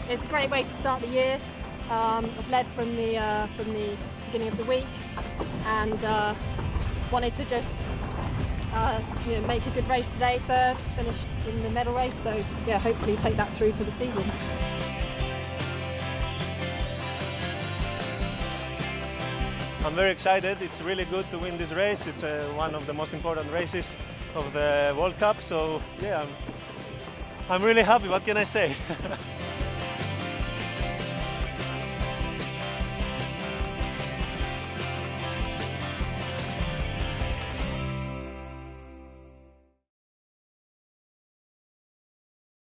it's a great way to start the year. I've led from the beginning of the week, and wanted to just make a good race today. Third, finished in the medal race, so yeah, hopefully take that through to the season. I'm very excited. It's really good to win this race. It's one of the most important races of the World Cup, so yeah, I'm really happy. What can I say?